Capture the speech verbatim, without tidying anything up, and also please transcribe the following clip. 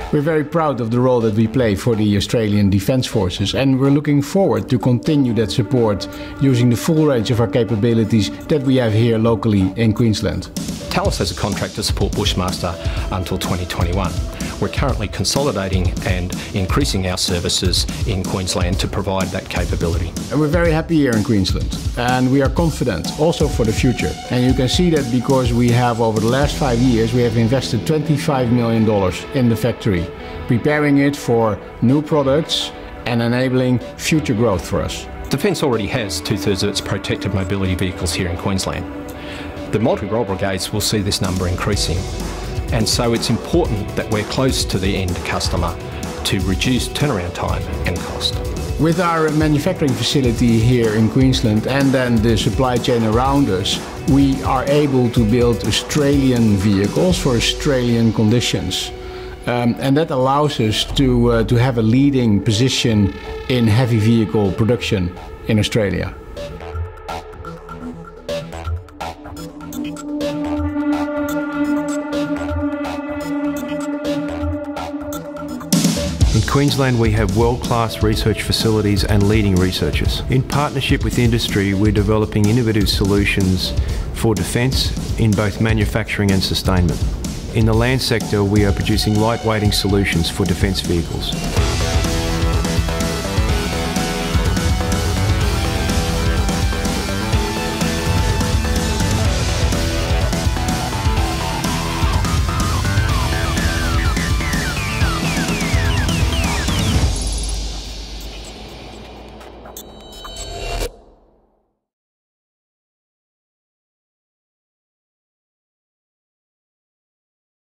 We're very proud of the role that we play for the Australian Defence Forces, and we're looking forward to continue that support using the full range of our capabilities that we have here locally in Queensland. Thales has a contract to support Bushmaster until twenty twenty-one. We're currently consolidating and increasing our services in Queensland to provide that capability. And we're very happy here in Queensland, and we are confident also for the future. And you can see that because we have, over the last five years, we have invested twenty-five million dollars in the factory, preparing it for new products and enabling future growth for us. Defence already has two-thirds of its protected mobility vehicles here in Queensland. The multi-role brigades will see this number increasing, and so it's important that we're close to the end customer to reduce turnaround time and cost. With our manufacturing facility here in Queensland and then the supply chain around us, we are able to build Australian vehicles for Australian conditions. Um, and that allows us to, uh, to have a leading position in heavy vehicle production in Australia. In Queensland, we have world-class research facilities and leading researchers. In partnership with industry, we're developing innovative solutions for defence in both manufacturing and sustainment. In the land sector, we are producing lightweighting solutions for defence vehicles.